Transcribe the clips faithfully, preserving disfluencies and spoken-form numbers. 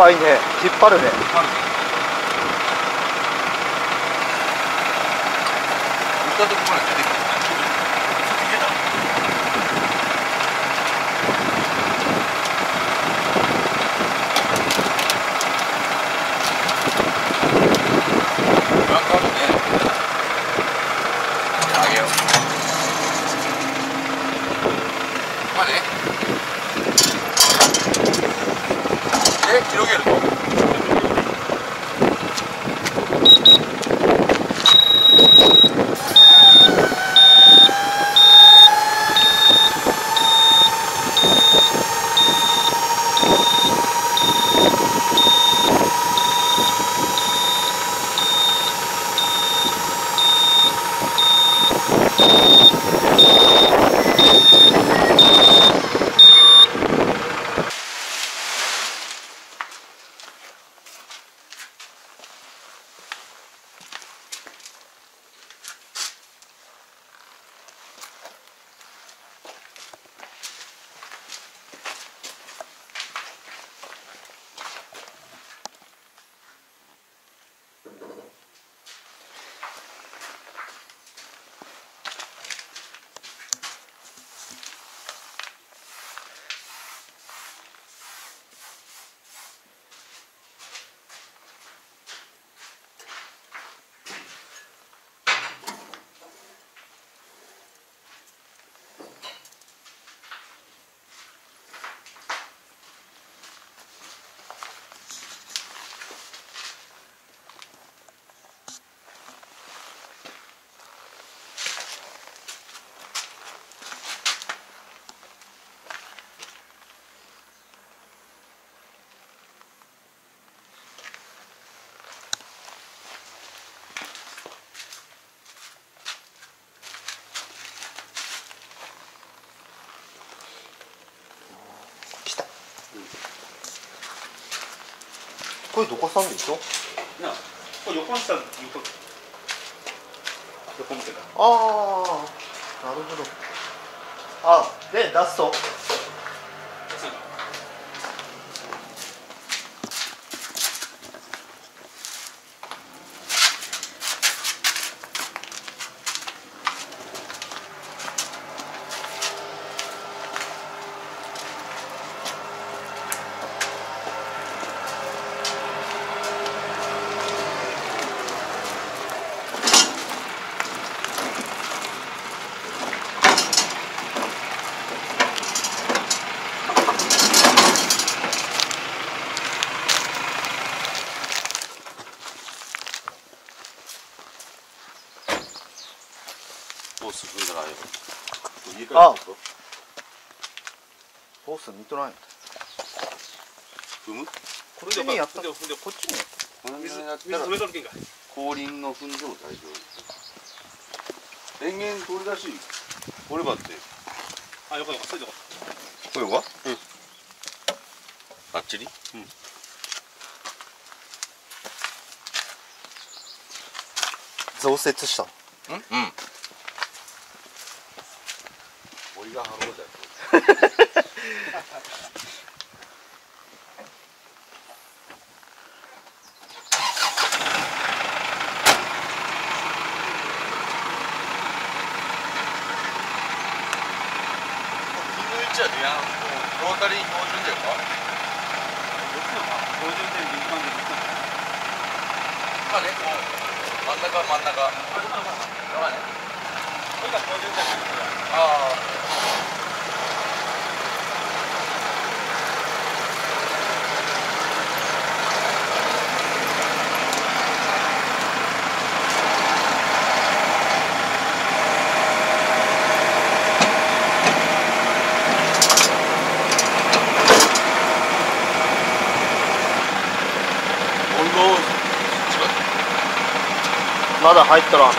いね、引っ張るね。 打ったとこまで出てくる。なんかあるね。あげよう。まあね。え、広げると。 これどこさんでしょ。 な、これ横にした横横向けた。 ああ、なるほど。あ、で出すと。 ホース踏んだらあれよ。 あ、ホース見とらんやった。 踏む？ こっちにやった。 こっちにやった。水水止めとるけんか。 後輪の踏んでも大丈夫。電源取り出しこればって。 あ、よかよか、それでよかっこれは？うん。バッチリ？うん。 増設した。 うん。うん。俺がハローだよ。じゃあね、ロータリー標準だよか。 どっちのか、標準点で一番でどっちのか。 まあね、こう真ん中真ん中。まあね。 これが標準点で。 ああ。 まだ入ったら。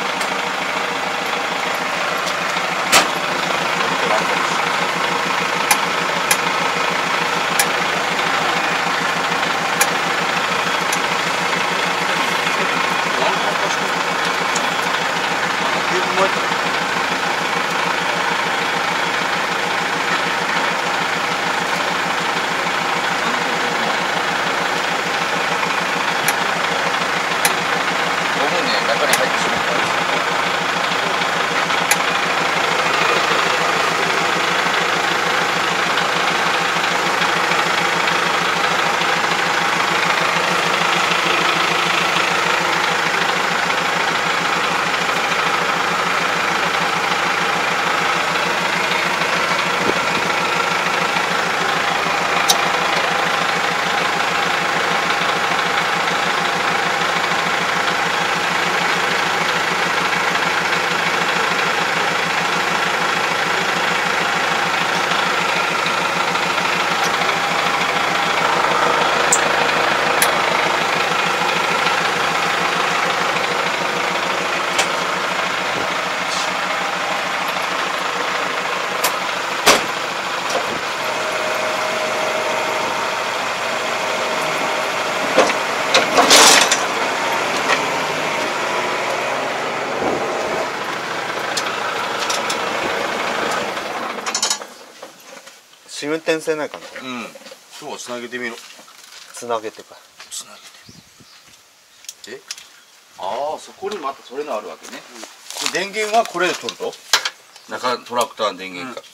運転せないかな。 うん。今日はつなげてみろ。 つなげてか。 つなげて。え？ああ、そこにまたそれのあるわけね。うん、これ電源はこれで取ると？中トラクターの電源か。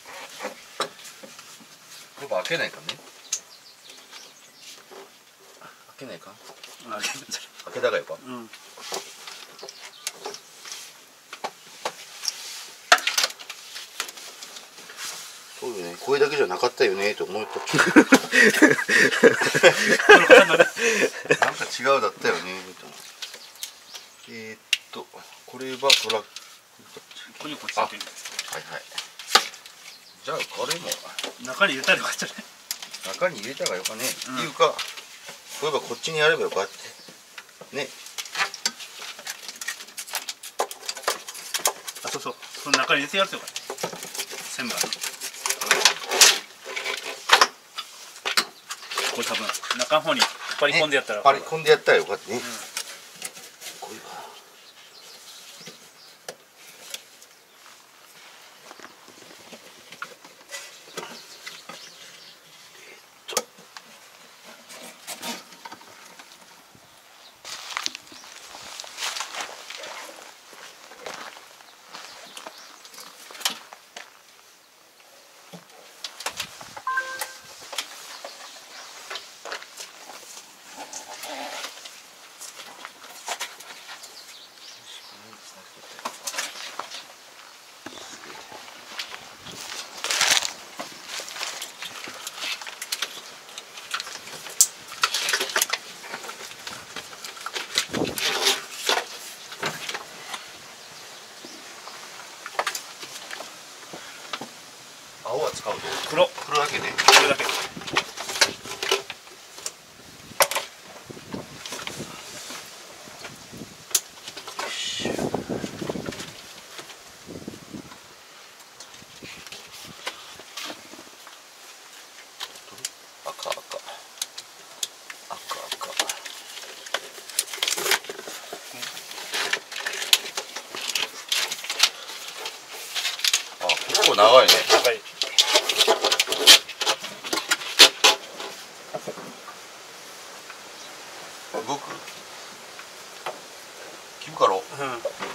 うん、これ開けないかね。開けないか。 開け開けたがよか。 うん。 そうよね。これだけじゃなかったよねと思った。なんか違うだったよねと。えー、っとこれはトラック。ここにこっちついてる。 はいはい。じゃあこれも中に入れたらよかったね。 中に入れたがよかね。うん、っていうか、そういえばこっちにやればよかってね。 あ、そうそう。この中に入れてやるとよかった。千番。これ多分中の方に引っ張り込んでやったら、 ね、引っ張り込んでやったらよかったね。うん、これは青は使うと黒黒だけで黒だけ。 赤赤赤赤。あ、結構長いね。 長い。 動く？聞くかろ？ うん。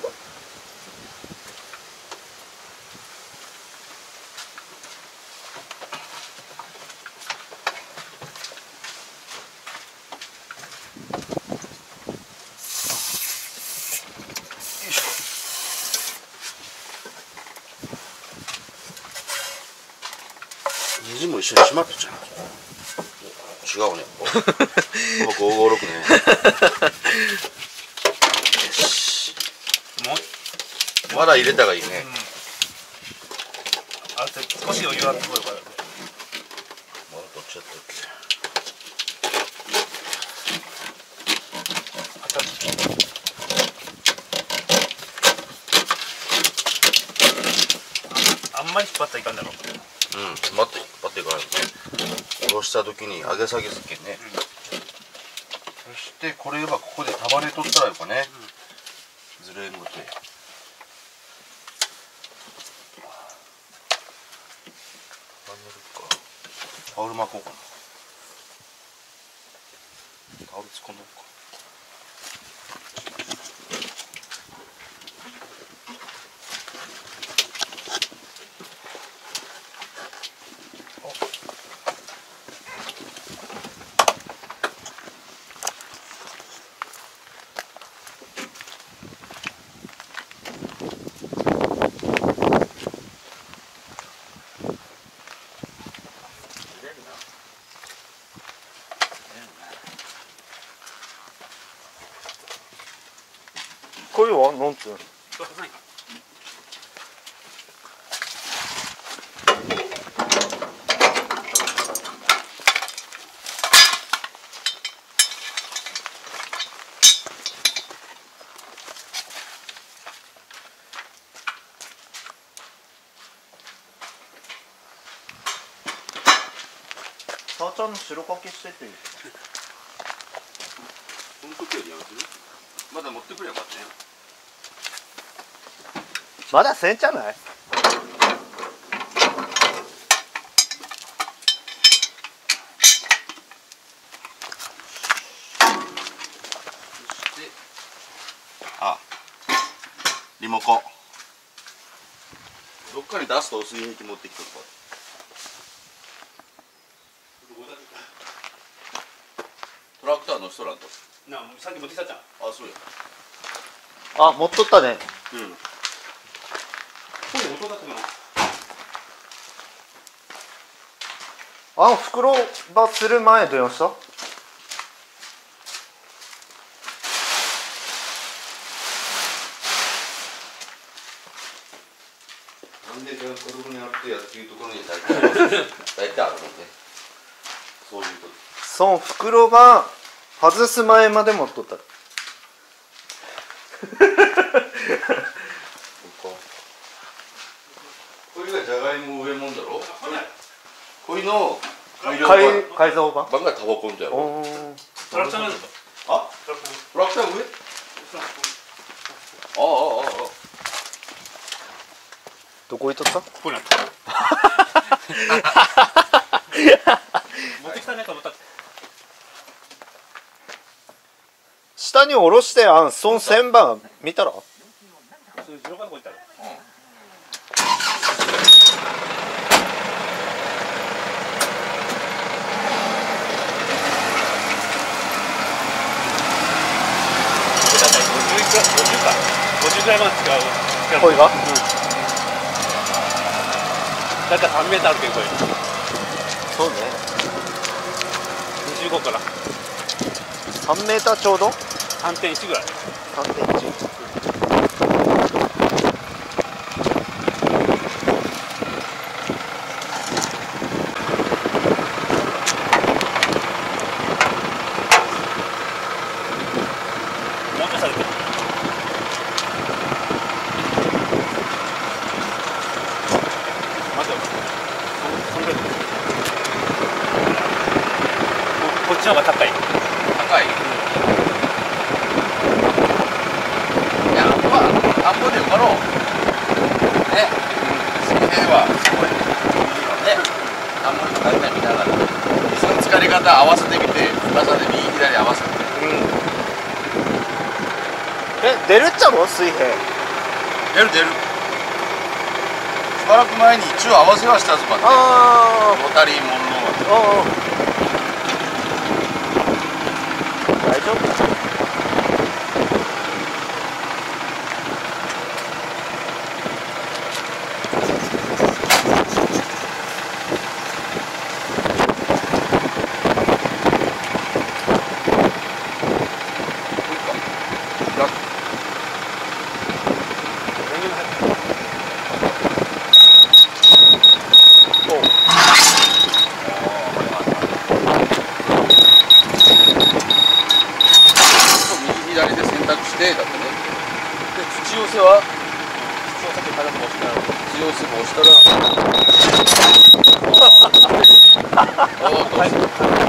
虹も一緒に閉まったじゃん。違うね。ごごろくね。よし。 もうまだ入れたがいいね。 うん、あと少し余裕あった方がよかったね。 まだどっちやったっけ。 あんまり引っ張ったらいかんだろう。 うん、待って引っ張ってからね。下ろした時に上げ下げすっけんね。うん、そしてこれはここで束ねとったらよかね。うん、ずれんごて。タオル巻こうかな。タオル突っ込んどくか。 これはなんつうの？さあちゃんの白かけしてっていい？ この時よりやめてる？まだ持ってくればよかったね。 まだせんじゃない？ リモコンどっかに出すと水平器持ってきとくわ。トラクターの人らんとなあ、さっき持ってきたじゃん。 あ、そうや。 あ、持っとったね。 うん。 これ音だったかな。 あ、袋ばする前どうした？ なんでゴルフにあってやっていうところに大体大体あるもんね。そういうとき。 その袋ば外す前まで持っとった。 これがじゃがいも上もんだろ。これの改改造版？ 版がタバコンだよ。 おー。 トラクターなんだ。 あ？トラクター上？ああああああ。 どこ行っとった？ ここにあった。持ってきたねと思った。 下に下ろしてあんその線番見たら？ それ後ろからこういったら。ごじゅうか、ごじゅうぐらいまで使う。 これが？うん。 だいたいさんメーターあるけどこれ。 そうね。 にじゅうごからさんメーターちょうど？ さんてんいちぐらい。 さんてんいち。 もうちょい下げて。待てよ。そんぐらい。こっちの方が高い。 高い。いや、まあ、あんこで受かろう。ね。水平はすごい。いいよね。あんまり大体見ながら。その疲れ方合わせてみて、深さで右左合わせて。 うん。え、出るっちゃろ水平。 出る出る。しばらく前に一応合わせはしたぞかって。 あロタリーモンローは。 あ。うん。大丈夫？ 左で選択してだってね。で土寄せはそうさっき高く押したら。 土寄せも押したらおおどうし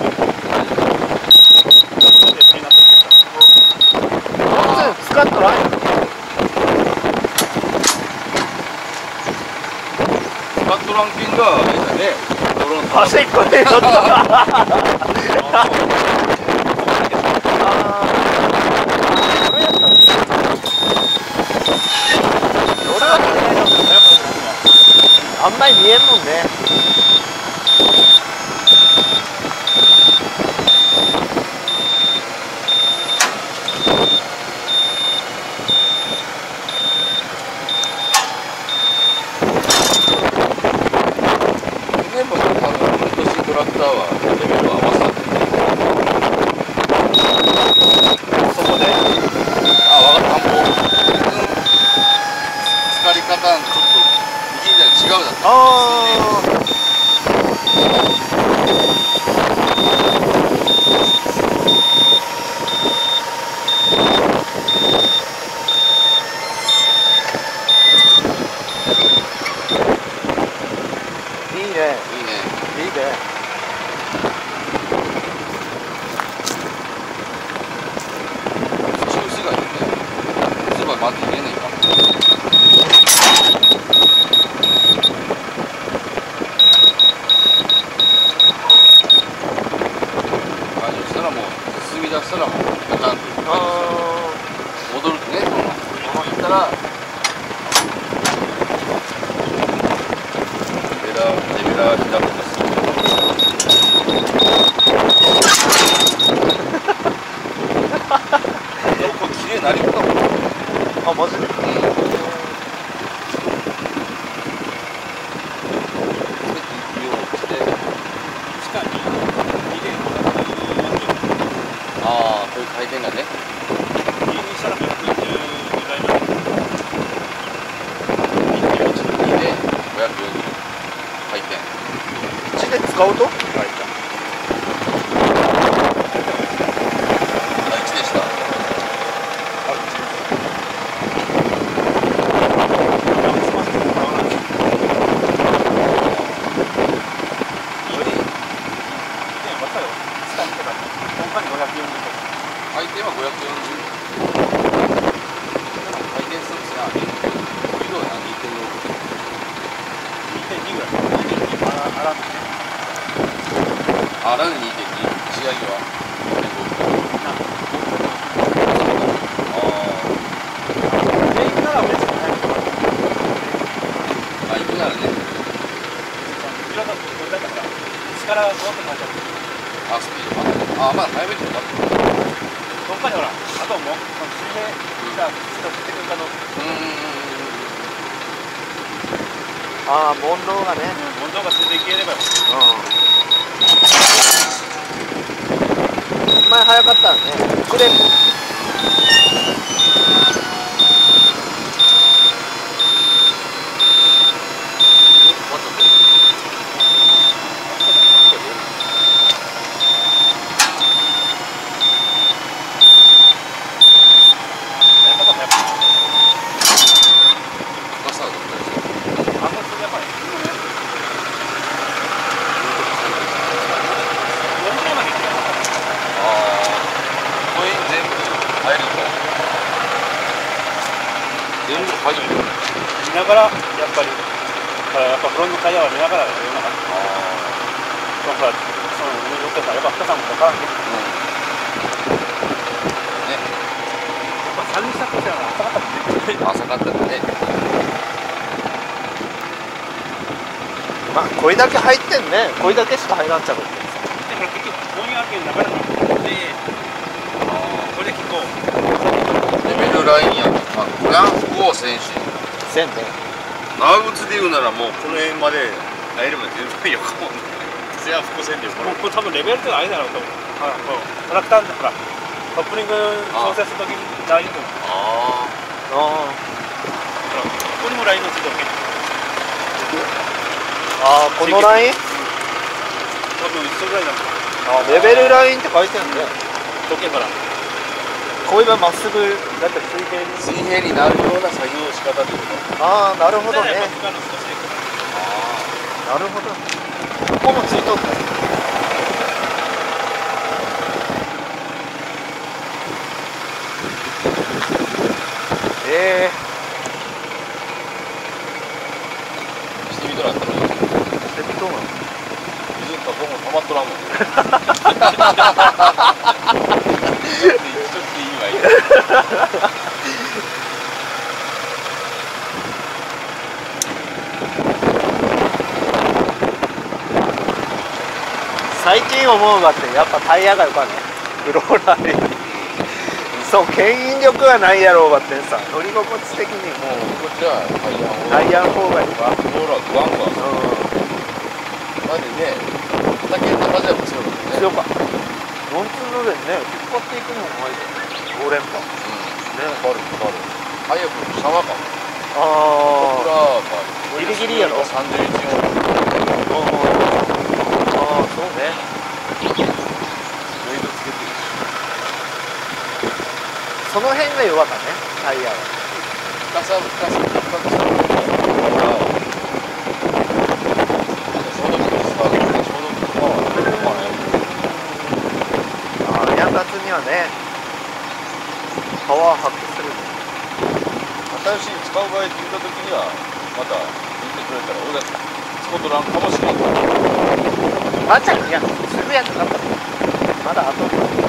全然使っとらんよ。 スカットラン犬があれだね。ドローン端っこでちょっと。あんまり見えんもんね。 全部多分今年トラクターはレベルを合わせたんだよね。 そこで。 あ、わかった。もう疲れ方ちょっと右左違うだった。 ああ。いいね。 いいね。 いいね。 土寄せがいいね。すば待って見えないか。解除したらもう進み出したらもうガタンとあ戻るとね、そのまま行ったらが開くんですよ。でもこれ綺麗になり方もあ、マジで。 ああ、こういう回転がね。 にしたらごひゃくよんじゅうぐらいまで。 にでごひゃくよんじゅう回転。 いちで使うと？ あ、いちでした。回転はごひゃくよんじゅう。回転数ですね。スピードがにてんよん。 にてんにぐらい。にてんにあらあらあ、なんでにてんに？仕上げはにてんご。ああ。 で、行くなら別に早くあ、行くならね。 後ろだとこれだから力がどうって感じだった。 あ、スピードか。あ、まあ早めてもらって。 どっかにほら、あともう水平がちょっと出てくるかの。 うんうんうんうん。 ああ、問答がね。 問答がついていければよ。 うん。前早かったらね。くれ。 はい。 見ながらやっぱりやっぱフロントタイヤは見ながらやるような感じ。そうか、その上に乗ってたらやっぱ深さも分からんね。ね。やっぱ三輪車としては浅かったもんね。 浅かったね。 まあこれだけ入ってんね。これだけしか入らんちゃう。 でも結局こういうわけになかなかで、これで結構レベルラインやん。あ、これは福王選手。 せんね。 長靴で言うならもうこの辺まで入れば全然よかもんね。せや福線でよ。 もうこれ多分レベルってあれだろうと思う。あ、こうトラクターでほらカップリング調整するときにラインと思う。 ああほらここにもラインのついてるわけ。 あ、このライン？ 多分一緒ぐらいなんだ。 あ、レベルラインって書いてあるね。 時計からこういうまっすぐだって水平に。 水平になるような作業の仕方ってこと。 ああ、なるほどね。 やっぱ使うの少しでいくから。 なるほど。ここもついとった。ええー。してみとらんったらいい。 してみとんの。 水か僕も溜まっとらんもんね。ちょっといいわいい。 最近思うがってやっぱタイヤがよかね。フローラーより。そう、牽引力がないやろうがってさ、乗り心地的にもうこっちはタイヤをタイヤの方がいいわ。 ローラーガンガン。マジでね、畑の中でも強かったね。 強かった。ノンツーでね、引っ張っていくのもうまいじゃん。ご連覇。 ね、バルバル。早くシャワーか。 あ僕らはギリギリやろさんじゅういちオール。 ああ、そうね。 ウェイトつけてるし。 その辺が弱かったね、タイヤは。 深さ深さ深さ。ほら。消毒スタートで消毒パワー。 ああ、ヤンダツにはね、パワー発揮する。 新しい使う場合って言った時にはまた言ってくれたら俺が使うとらんかもしれない。 あっちゃん、いや、すぐやんなかった。まだ後。